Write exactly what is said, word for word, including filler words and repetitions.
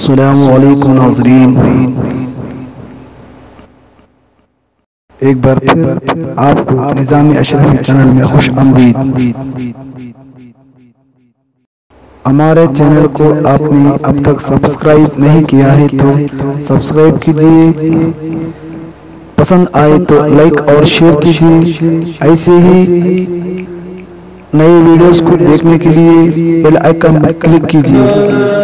अस्सलामु अलैकुम नाज़रीन, एक बार फिर आपको निज़ामी शरीफ चैनल में खुश आमदीद। हमारे चैनल को आपने अब तक सब्सक्राइब नहीं किया है तो सब्सक्राइब कीजिए, पसंद आए तो लाइक और शेयर कीजिए। ऐसे ही नए वीडियोस को देखने के लिए बेल आइकन पर क्लिक कीजिए।